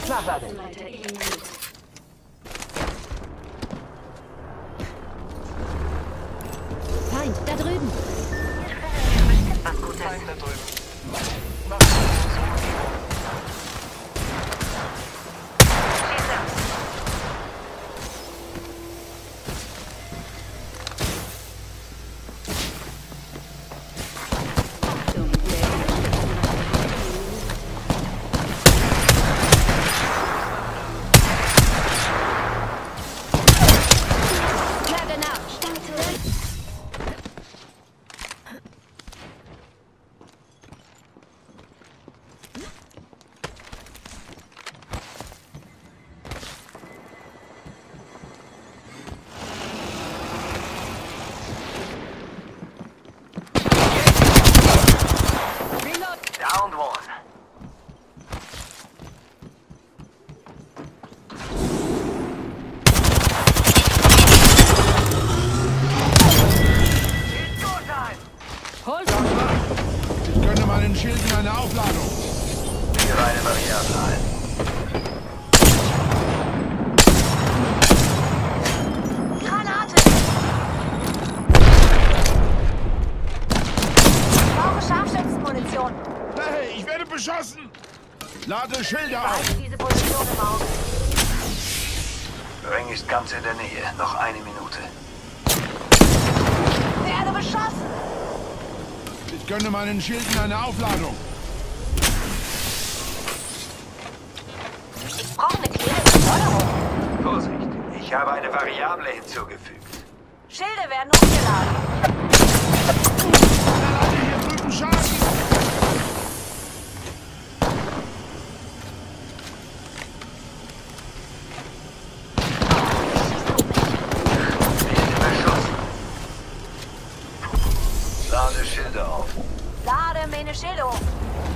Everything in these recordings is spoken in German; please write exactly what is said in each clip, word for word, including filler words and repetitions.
Schlaflade. Feind, da drüben. Was Gutes. Feind da drüben. Downed one. It's go time. Ich gönne meinen Schilden eine Aufladung. Hier eine Variable ein. Granate. Ich brauche Scharfschützenmunition. Hey, ich werde beschossen! Lade Schilder auf! Behalte diese Position im Auge. Ring ist ganz in der Nähe. Noch eine Minute. Werde beschossen! Ich gönne meinen Schilden eine Aufladung. Ich brauche eine kleine Beförderung. Vorsicht, ich habe eine Variable hinzugefügt. Schilde werden hochgeladen. Lade hier drüben Schaden! Lade Schilde auf. Lade meine Schilde auf.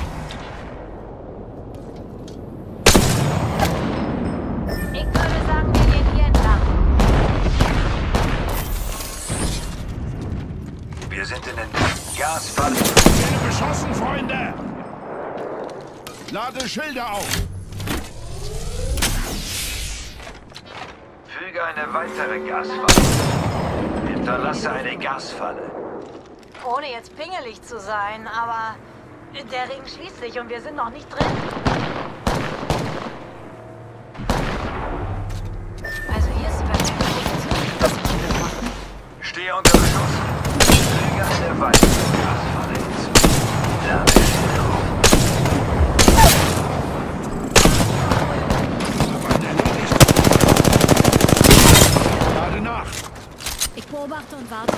Ich würde sagen, wir gehen hier entlang. Wir sind in den Gasfall. Ich werde beschossen, Freunde! Lade Schilder auf! Füge eine weitere Gasfalle. Hinterlasse eine Gasfalle. Ohne jetzt pingelig zu sein, aber der Ring schließt sich und wir sind noch nicht drin. Also hier ist die perfekte Position. Was können wir machen? Stehe unter Beschuss. Füge eine weitere Gasfalle hinzu. Lade Schilde auf. Lade nach! Ich beobachte und warte.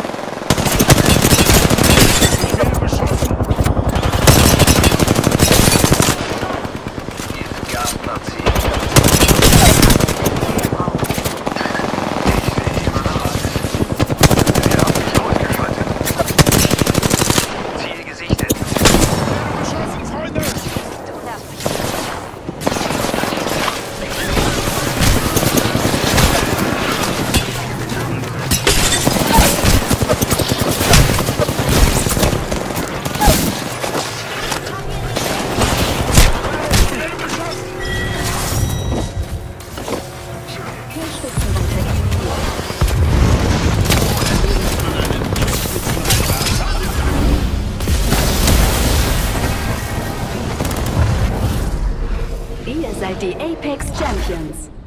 Ich werde beschossen! Hier ist Gas platziert. Ich sehe immer noch alles. Wir haben mich ausgeschaltet. Ziel gesichtet. Ich werde beschossen, Freunde! Du darfst mich. Ihr seid die Apex Champions.